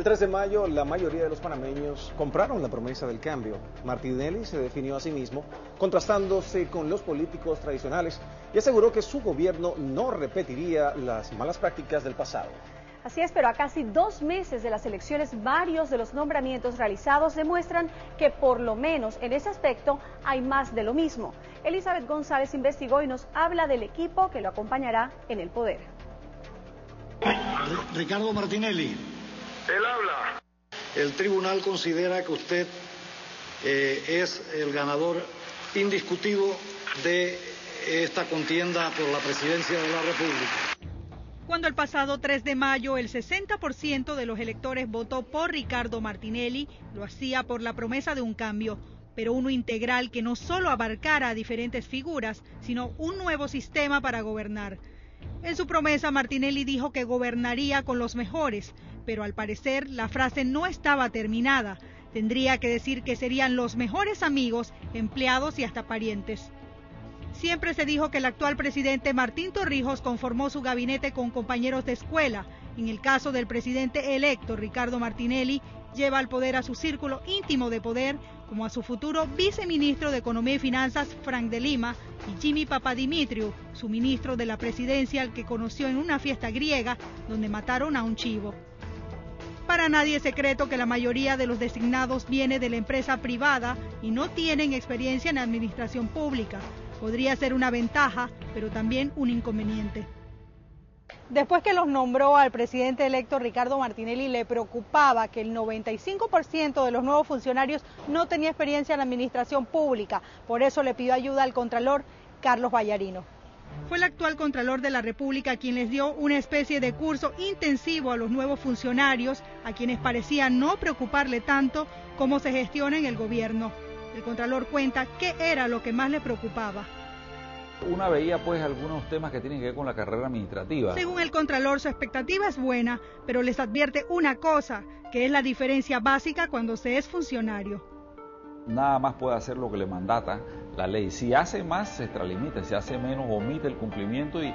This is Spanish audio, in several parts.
El 3 de mayo, la mayoría de los panameños compraron la promesa del cambio. Martinelli se definió a sí mismo, contrastándose con los políticos tradicionales, y aseguró que su gobierno no repetiría las malas prácticas del pasado. Así es, pero a casi 2 meses de las elecciones, varios de los nombramientos realizados demuestran que por lo menos en ese aspecto hay más de lo mismo. Elizabeth González investigó y nos habla del equipo que lo acompañará en el poder. Ricardo Martinelli. Él habla. El tribunal considera que usted es el ganador indiscutido de esta contienda por la presidencia de la República. Cuando el pasado 3 de mayo el 60% de los electores votó por Ricardo Martinelli, lo hacía por la promesa de un cambio, pero uno integral que no solo abarcara a diferentes figuras, sino un nuevo sistema para gobernar. En su promesa, Martinelli dijo que gobernaría con los mejores, pero al parecer la frase no estaba terminada. Tendría que decir que serían los mejores amigos, empleados y hasta parientes. Siempre se dijo que el actual presidente Martín Torrijos conformó su gabinete con compañeros de escuela. En el caso del presidente electo, Ricardo Martinelli, lleva al poder a su círculo íntimo de poder, como a su futuro viceministro de Economía y Finanzas, Frank de Lima, y Jimmy Papadimitriou, su ministro de la presidencia, al que conoció en una fiesta griega donde mataron a un chivo. Para nadie es secreto que la mayoría de los designados viene de la empresa privada y no tienen experiencia en administración pública. Podría ser una ventaja, pero también un inconveniente. Después que los nombró al presidente electo Ricardo Martinelli, le preocupaba que el 95% de los nuevos funcionarios no tenía experiencia en la administración pública. Por eso le pidió ayuda al contralor Carlos Vallarino. Fue el actual contralor de la República quien les dio una especie de curso intensivo a los nuevos funcionarios, a quienes parecía no preocuparle tanto cómo se gestiona en el gobierno. El contralor cuenta qué era lo que más le preocupaba. Una veía pues algunos temas que tienen que ver con la carrera administrativa. Según el contralor, su expectativa es buena, pero les advierte una cosa, que es la diferencia básica cuando se es funcionario. Nada más puede hacer lo que le mandata la ley. Si hace más, se extralimita. Si hace menos, omite el cumplimiento y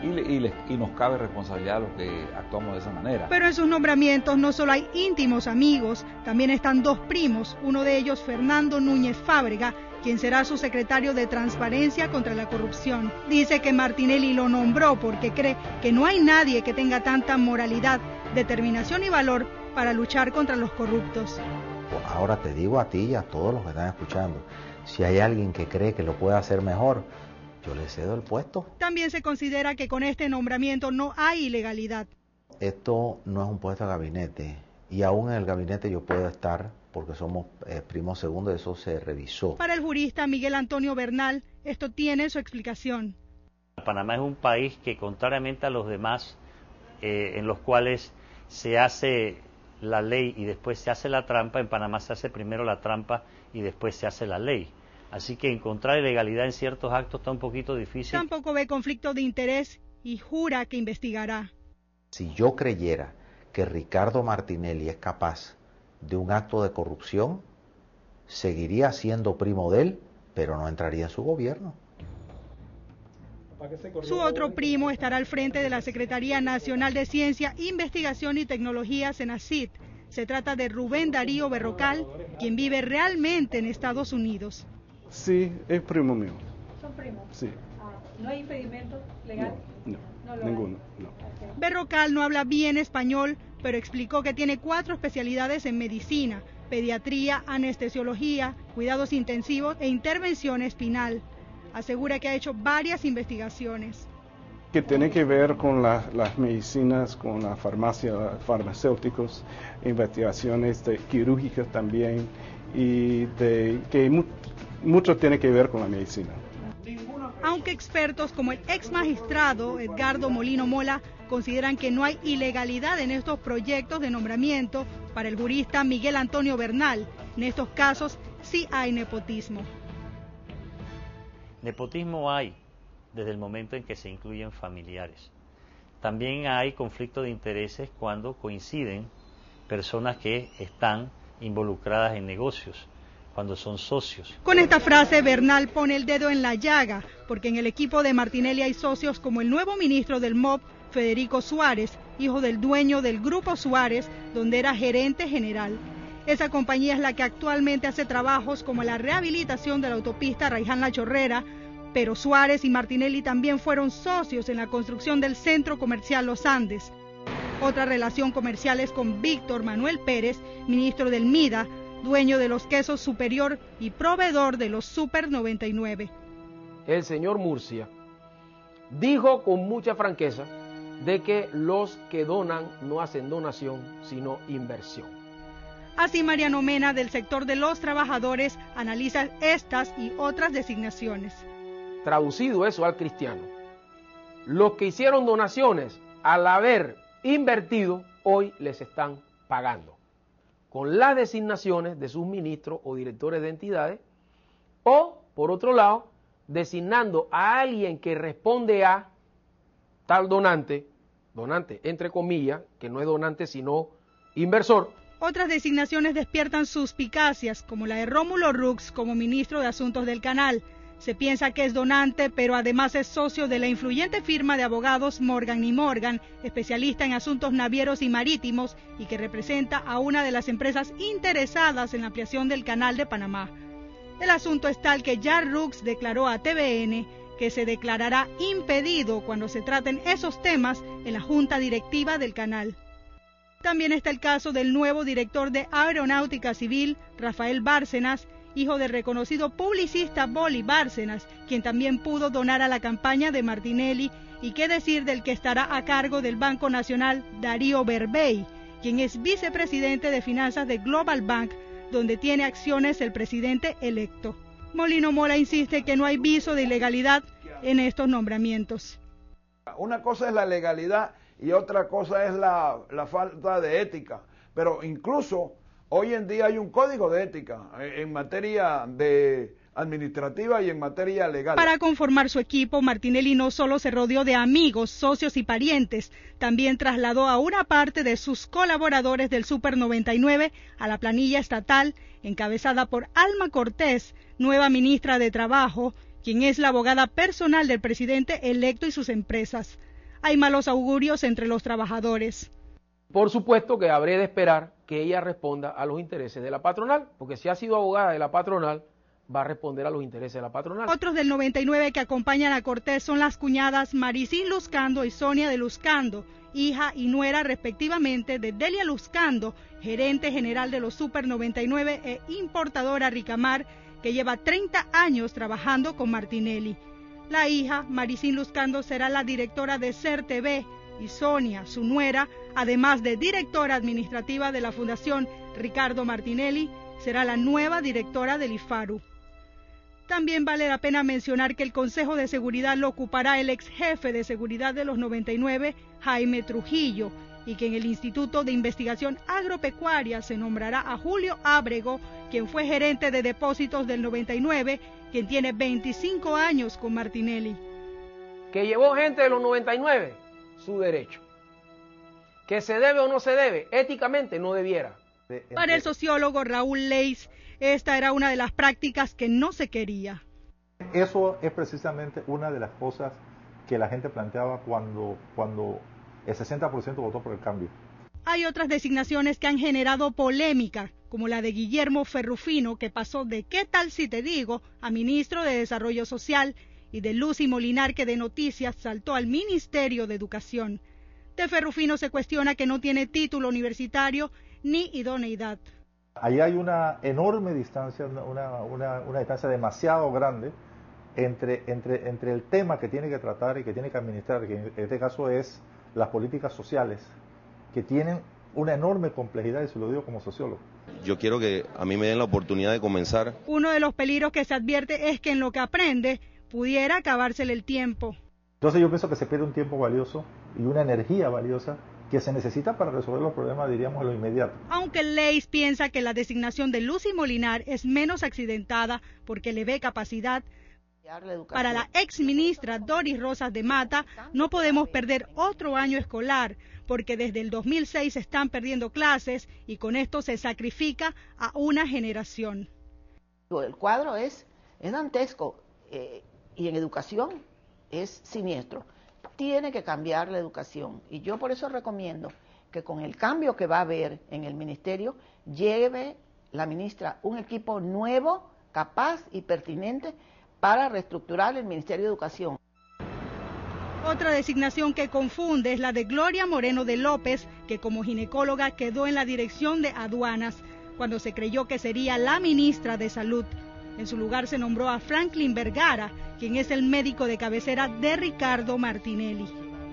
nos cabe responsabilidad a los que actuamos de esa manera. Pero en sus nombramientos no solo hay íntimos amigos, también están 2 primos, uno de ellos Fernando Núñez Fábrega, quien será su secretario de Transparencia contra la Corrupción. Dice que Martinelli lo nombró porque cree que no hay nadie que tenga tanta moralidad, determinación y valor para luchar contra los corruptos. Ahora te digo a ti y a todos los que están escuchando, si hay alguien que cree que lo puede hacer mejor, yo le cedo el puesto. También se considera que con este nombramiento no hay ilegalidad. Esto no es un puesto de gabinete y aún en el gabinete yo puedo estar porque somos primos segundos, eso se revisó. Para el jurista Miguel Antonio Bernal, esto tiene su explicación. Panamá es un país que, contrariamente a los demás, en los cuales se hace la ley y después se hace la trampa, en Panamá se hace primero la trampa y después se hace la ley. Así que encontrar ilegalidad en ciertos actos está un poquito difícil. Tampoco ve conflicto de interés y jura que investigará. Si yo creyera que Ricardo Martinelli es capaz de un acto de corrupción, seguiría siendo primo de él, pero no entraría en su gobierno. Su otro primo estará al frente de la Secretaría Nacional de Ciencia, Investigación y Tecnología, CENACIT. Se trata de Rubén Darío Berrocal, quien vive realmente en Estados Unidos. Sí, es primo mío. ¿Son primos? Sí. ¿No hay impedimento legal? No, ninguno. No. Berrocal no habla bien español, pero explicó que tiene 4 especialidades en medicina, pediatría, anestesiología, cuidados intensivos e intervención espinal. Asegura que ha hecho varias investigaciones. Que tiene que ver con las medicinas, con la farmacia, farmacéuticos, investigaciones quirúrgicas también, y que mucho tiene que ver con la medicina. Aunque expertos como el ex magistrado Edgardo Molino Mola consideran que no hay ilegalidad en estos proyectos de nombramiento, para el jurista Miguel Antonio Bernal, en estos casos sí hay nepotismo. Nepotismo hay desde el momento en que se incluyen familiares. También hay conflicto de intereses cuando coinciden personas que están involucradas en negocios, cuando son socios. Con esta frase, Bernal pone el dedo en la llaga, porque en el equipo de Martinelli hay socios como el nuevo ministro del MOP, Federico Suárez, hijo del dueño del Grupo Suárez, donde era gerente general. Esa compañía es la que actualmente hace trabajos como la rehabilitación de la autopista Raiján-La Chorrera, pero Suárez y Martinelli también fueron socios en la construcción del Centro Comercial Los Andes. Otra relación comercial es con Víctor Manuel Pérez, ministro del MIDA, dueño de los quesos Superior y proveedor de los Super 99. El señor Murcia dijo con mucha franqueza de que los que donan no hacen donación, sino inversión. Así, Mariano Mena, del sector de los trabajadores, analiza estas y otras designaciones. Traducido eso al cristiano, los que hicieron donaciones al haber invertido, hoy les están pagando con las designaciones de sus ministros o directores de entidades, o, por otro lado, designando a alguien que responde a tal donante entre comillas, que no es donante sino inversor. Otras designaciones despiertan suspicacias, como la de Rómulo Rux como ministro de Asuntos del Canal. Se piensa que es donante, pero además es socio de la influyente firma de abogados Morgan & Morgan, especialista en asuntos navieros y marítimos, y que representa a una de las empresas interesadas en la ampliación del Canal de Panamá. El asunto es tal que ya Rux declaró a TVN que se declarará impedido cuando se traten esos temas en la junta directiva del canal. También está el caso del nuevo director de Aeronáutica Civil, Rafael Bárcenas, hijo del reconocido publicista Boli Bárcenas, quien también pudo donar a la campaña de Martinelli, y qué decir del que estará a cargo del Banco Nacional, Darío Berbey, quien es vicepresidente de finanzas de Global Bank, donde tiene acciones el presidente electo. Molino Mora insiste que no hay viso de ilegalidad en estos nombramientos. Una cosa es la legalidad y otra cosa es la falta de ética, pero incluso hoy en día hay un código de ética en materia administrativa y en materia legal. Para conformar su equipo, Martinelli no solo se rodeó de amigos, socios y parientes, también trasladó a una parte de sus colaboradores del Super 99 a la planilla estatal, encabezada por Alma Cortés, nueva ministra de Trabajo, quien es la abogada personal del presidente electo y sus empresas. Hay malos augurios entre los trabajadores. Por supuesto que habré de esperar que ella responda a los intereses de la patronal, porque si ha sido abogada de la patronal, va a responder a los intereses de la patronal. Otros del 99 que acompañan a Cortés son las cuñadas Maricín Luzcando y Sonia de Luzcando, hija y nuera respectivamente de Delia Luzcando, gerente general de los Super 99 e importadora Ricamar, que lleva 30 años trabajando con Martinelli. La hija, Maricín Luzcando, será la directora de CERTV, y Sonia, su nuera, además de directora administrativa de la Fundación Ricardo Martinelli, será la nueva directora del IFARU. También vale la pena mencionar que el Consejo de Seguridad lo ocupará el ex jefe de seguridad de los 99, Jaime Trujillo, y que en el Instituto de Investigación Agropecuaria se nombrará a Julio Ábrego, quien fue gerente de depósitos del 99, quien tiene 25 años con Martinelli. Que llevó gente de los 99, su derecho. Que se debe o no se debe, éticamente no debiera. Para el sociólogo Raúl Leis, esta era una de las prácticas que no se quería. Eso es precisamente una de las cosas que la gente planteaba cuando el 60% votó por el cambio. Hay otras designaciones que han generado polémica, como la de Guillermo Ferrufino, que pasó de ¿qué tal si te digo? A ministro de Desarrollo Social, y de Lucy Molinar, que de Noticias saltó al Ministerio de Educación. De Ferrufino se cuestiona que no tiene título universitario ni idoneidad. Ahí hay una enorme distancia, una distancia demasiado grande entre el tema que tiene que tratar y que tiene que administrar, que en este caso es las políticas sociales, que tienen una enorme complejidad, y se lo digo como sociólogo. Yo quiero que a mí me den la oportunidad de comenzar. Uno de los peligros que se advierte es que en lo que aprende pudiera acabársele el tiempo. Entonces yo pienso que se pierde un tiempo valioso y una energía valiosa que se necesita para resolver los problemas, diríamos, en lo inmediato. Aunque Leis piensa que la designación de Lucy Molinar es menos accidentada porque le ve capacidad, para la exministra Doris Rosas de Mata no podemos perder otro año escolar, porque desde el 2006 se están perdiendo clases y con esto se sacrifica a una generación. El cuadro es dantesco y en educación es siniestro. tiene que cambiar la educación. Y yo por eso recomiendo que con el cambio que va a haber en el ministerio, lleve la ministra un equipo nuevo, capaz y pertinente para reestructurar el Ministerio de Educación. Otra designación que confunde es la de Gloria Moreno de López, que como ginecóloga quedó en la dirección de aduanas, cuando se creyó que sería la ministra de Salud. En su lugar se nombró a Franklin Vergara, quien es el médico de cabecera de Ricardo Martinelli.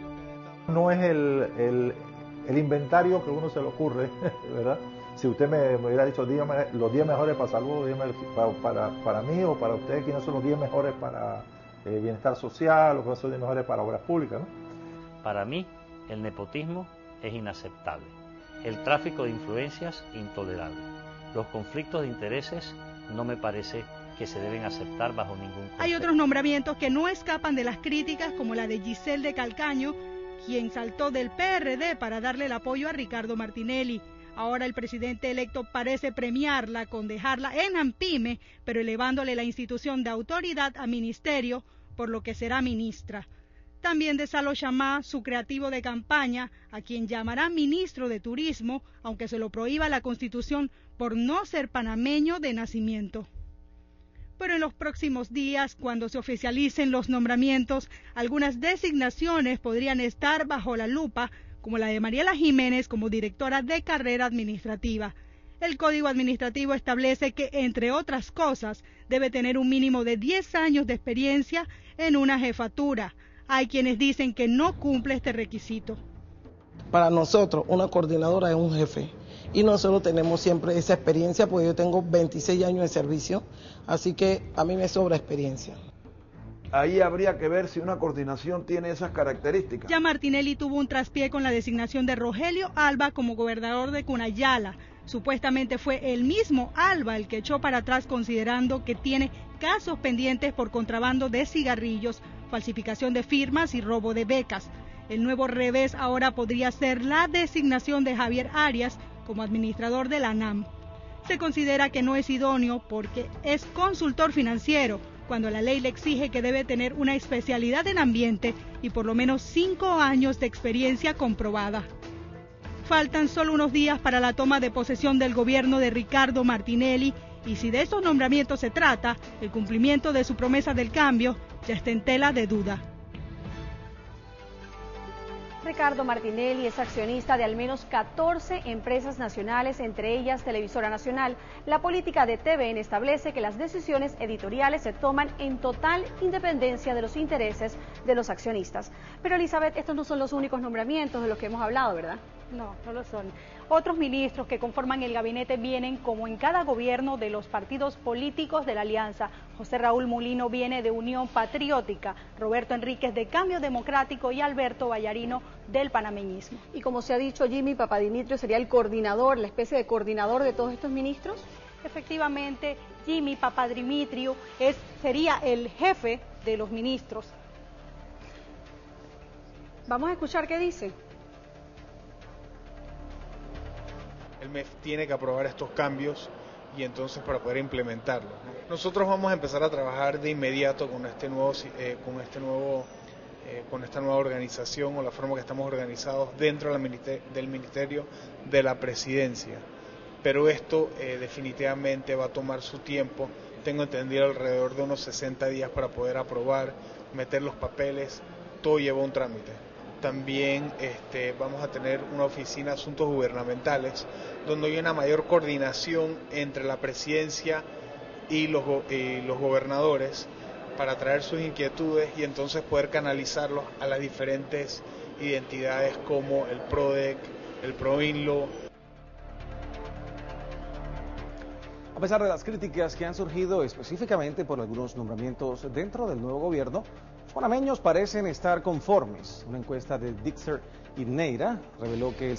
No es el inventario que uno se le ocurre, ¿verdad? Si usted me hubiera dicho dígame, los 10 mejores para salud, dígame, para mí o para usted, ¿quiénes son los 10 mejores para bienestar social o cuáles son los 10 mejores para obras públicas, ¿no? Para mí, el nepotismo es inaceptable. El tráfico de influencias, intolerable. Los conflictos de intereses no me parece que se deben aceptar bajo ningún concepto. Hay otros nombramientos que no escapan de las críticas, como la de Giselle de Calcaño, quien saltó del PRD para darle el apoyo a Ricardo Martinelli. Ahora el presidente electo parece premiarla con dejarla en ANPIME, pero elevándole la institución de autoridad a ministerio, por lo que será ministra. También de Salo Chamá, su creativo de campaña, a quien llamará ministro de Turismo, aunque se lo prohíba la Constitución por no ser panameño de nacimiento. Pero en los próximos días, cuando se oficialicen los nombramientos, algunas designaciones podrían estar bajo la lupa, como la de Mariela Jiménez como directora de carrera administrativa. El Código Administrativo establece que, entre otras cosas, debe tener un mínimo de 10 años de experiencia en una jefatura. Hay quienes dicen que no cumple este requisito. Para nosotros, una coordinadora es un jefe. Y nosotros tenemos siempre esa experiencia, porque yo tengo 26 años de servicio, así que a mí me sobra experiencia. Ahí habría que ver si una coordinación tiene esas características. Ya Martinelli tuvo un traspié con la designación de Rogelio Alba como gobernador de Cunayala. Supuestamente fue el mismo Alba el que echó para atrás, considerando que tiene casos pendientes por contrabando de cigarrillos, falsificación de firmas y robo de becas. El nuevo revés ahora podría ser la designación de Javier Arias como administrador de la ANAM. Se considera que no es idóneo porque es consultor financiero, cuando la ley le exige que debe tener una especialidad en ambiente y por lo menos 5 años de experiencia comprobada. Faltan solo unos días para la toma de posesión del gobierno de Ricardo Martinelli, y si de estos nombramientos se trata, el cumplimiento de su promesa del cambio ya está en tela de duda. Ricardo Martinelli es accionista de al menos 14 empresas nacionales, entre ellas Televisora Nacional. La política de TVN establece que las decisiones editoriales se toman en total independencia de los intereses de los accionistas. Pero Elizabeth, estos no son los únicos nombramientos de los que hemos hablado, ¿verdad? No, no lo son. Otros ministros que conforman el gabinete vienen, como en cada gobierno, de los partidos políticos de la alianza. José Raúl Mulino viene de Unión Patriótica, Roberto Enríquez de Cambio Democrático y Alberto Vallarino del panameñismo. Y como se ha dicho, Jimmy Papadimitrio sería el coordinador, la especie de coordinador de todos estos ministros. Efectivamente, Jimmy Papadimitrio sería el jefe de los ministros. Vamos a escuchar qué dice. El MEF tiene que aprobar estos cambios y entonces para poder implementarlos, ¿no? Nosotros vamos a empezar a trabajar de inmediato con esta nueva organización o la forma que estamos organizados dentro del Ministerio de la Presidencia. Pero esto definitivamente va a tomar su tiempo. Tengo entendido alrededor de unos 60 días para poder aprobar, meter los papeles, todo lleva un trámite. También vamos a tener una oficina de asuntos gubernamentales donde hay una mayor coordinación entre la presidencia y los gobernadores para traer sus inquietudes y entonces poder canalizarlos a las diferentes identidades como el PRODEC, el PROINLO. A pesar de las críticas que han surgido específicamente por algunos nombramientos dentro del nuevo gobierno, los panameños parecen estar conformes. Una encuesta de Dixer y Neira reveló que el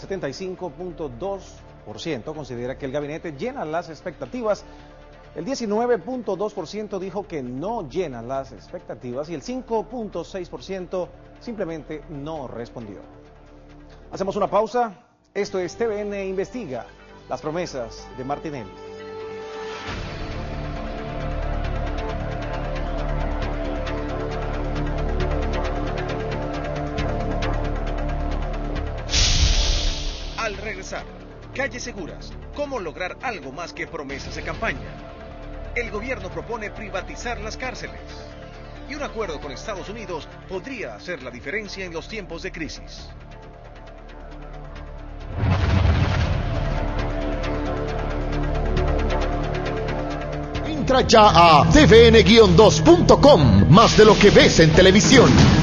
75.2% considera que el gabinete llena las expectativas, el 19.2% dijo que no llena las expectativas y el 5.6% simplemente no respondió. Hacemos una pausa. Esto es TVN Investiga, las promesas de Martinelli. Al regresar, calles seguras, ¿cómo lograr algo más que promesas de campaña? El gobierno propone privatizar las cárceles. Y un acuerdo con Estados Unidos podría hacer la diferencia en los tiempos de crisis. Entra ya a tvn-2.com, más de lo que ves en televisión.